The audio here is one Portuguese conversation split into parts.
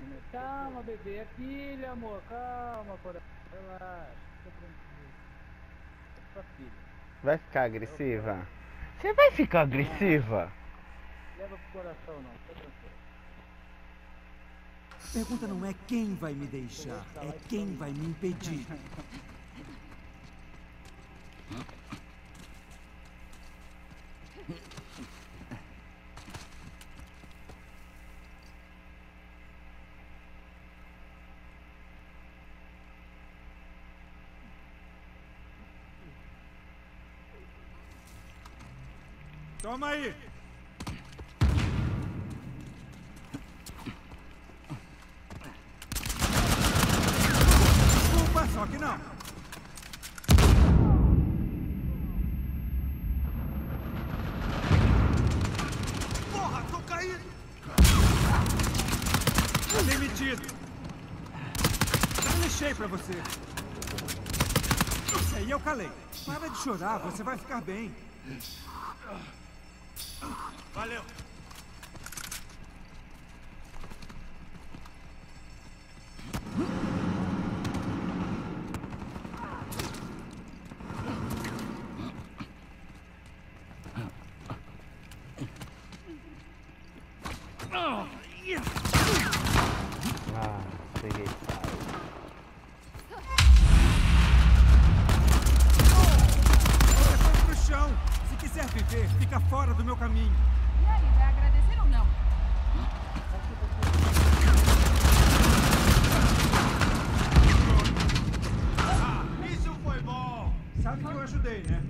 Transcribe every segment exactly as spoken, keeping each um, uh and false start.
Calma, bebê, é filha, amor, calma, coração. Relaxa, fica tranquilo. É sua filha. Vai ficar agressiva? Você vai ficar agressiva? Leva pro coração não, fica tranquilo. A pergunta não é quem vai me deixar, é quem vai me impedir. Toma aí! Desculpa, só que não! Porra, tô caindo! Demitido! Eu deixei pra você! Isso aí eu calei! Para de chorar, você vai ficar bem! Valeu! Ah, peguei. Você foi pro chão! Se quiser viver, fica fora do meu caminho! E aí, vai agradecer ou não? Ah, isso foi bom! Sabe que eu ajudei, né?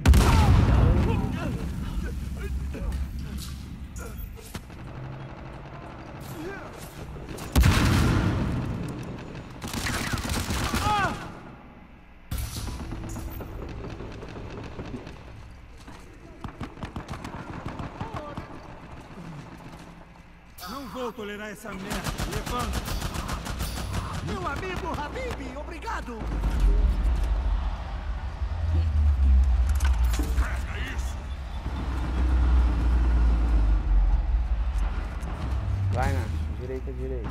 Não vou tolerar essa merda. Levanta! Meu amigo Habib, obrigado! Pega isso! Vai, Nath. Direita, direita.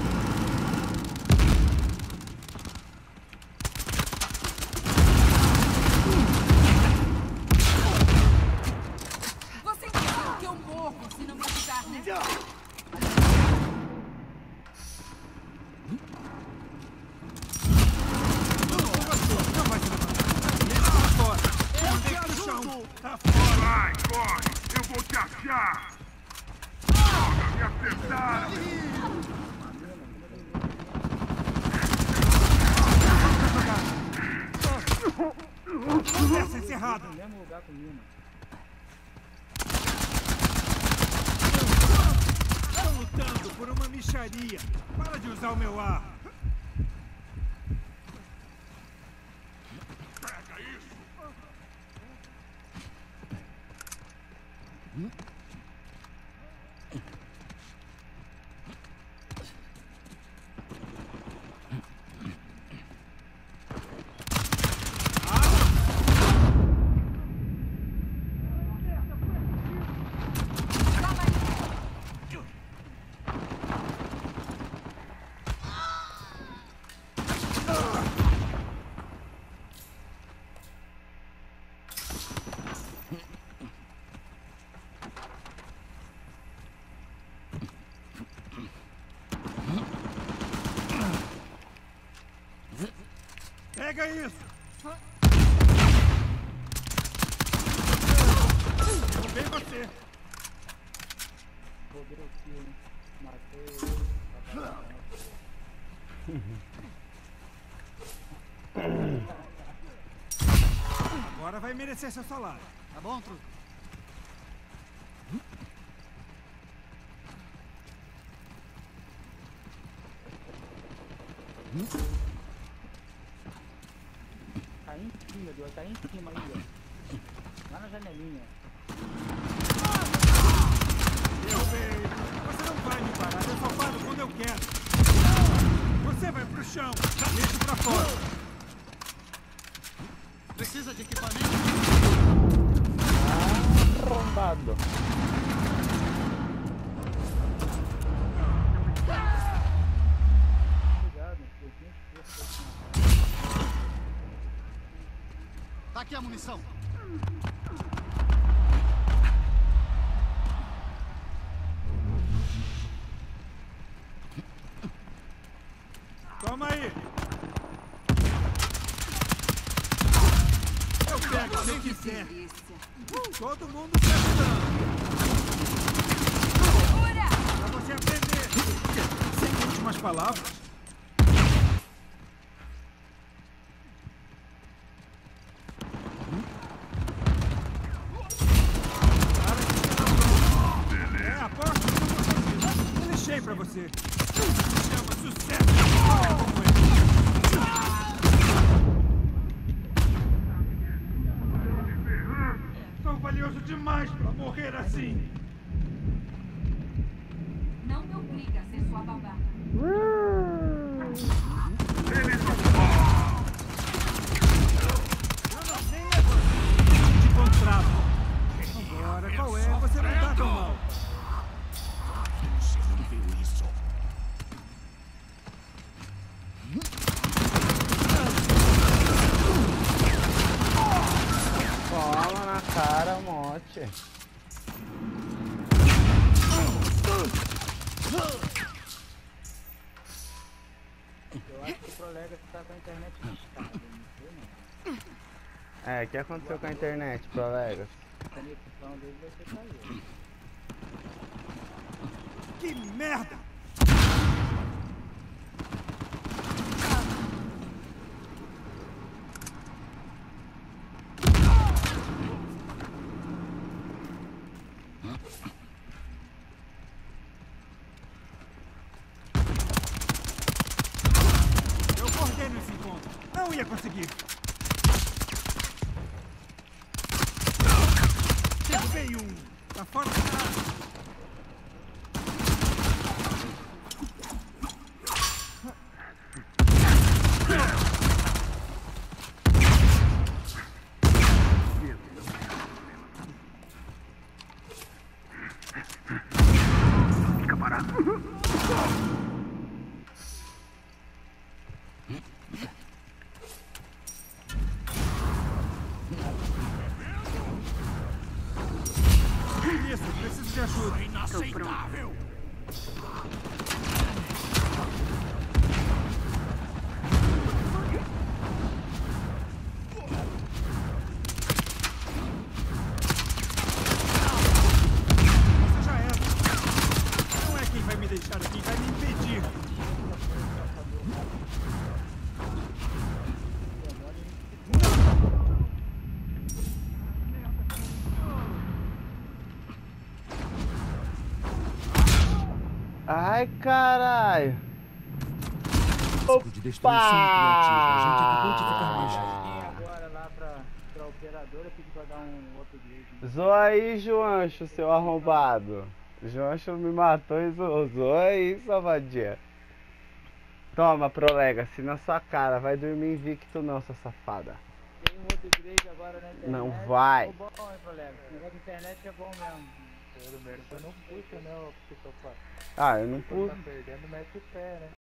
Você entendeu que eu morro se não me ajudar, né? Não vai se levantar. Deixa pra fora. Eu te Deixa no chão. ajudo! Tá fora. Vai, corre! Eu vou te achar! Droga, me acertaram! Conversa encerrada. No mesmo lugar comigo, mano. Estão lutando por uma mixaria. Para de usar o meu ar. Pega isso! Pega isso. Derrubei você. Rodrigo aqui, hein? Matei. Agora vai merecer seu salário. Tá bom, truque? Tá em cima, Deus, tá em cima aí, ó. Lá na janelinha. Derrubei. Você não vai me parar. Eu só paro quando eu quero. Você vai pro chão. Deixa pra fora. Precisa de equipamento? Arrombado. aqui a munição. Toma aí. Eu pego se Que quiser. delícia. Todo mundo se ajudando. Segura! Pra você aprender. Sem últimas palavras. É, aposto que eu vou conseguir. Eu deixei pra você. Chama sucesso. Olha como é. Sou valioso demais pra morrer assim. Não me obriga a ser sua babá. De contrato. Agora, qual é? Você não tá tão mal. Você não viu isso? Toma na cara, mote. Eu acho que o colega tá com a internet instável, não sei não. É, o que aconteceu com a internet, colegas? A conexão dele vai ser caída. Que merda! Eu coordeno esse encontro. Não ia conseguir. Derrubei um. Tá fora da casa. Fica parado. Isso, preciso de ajuda. Inaceitável. Você já era. Não é quem vai me deixar aqui, vai me impedir. Ai, caralho. De destruição criativa. A gente acabou de ficar mais Vem agora lá pra, pra operadora, pedi pra dar um upgrade. Zoa aí, Joancho, seu arrombado. Joancho me matou e zoou. Zoa aí, sua vadia. Toma, prolega-se na sua cara. Vai dormir invicto não, sua safada. Tem um upgrade agora na internet. Não vai. Ficou bom, hein, colega? Esse negócio de internet é bom mesmo. Pelo menos você não puxa, né, o psicopata. Ah, eu não Quando puxo. tá perdendo, mete o pé, né?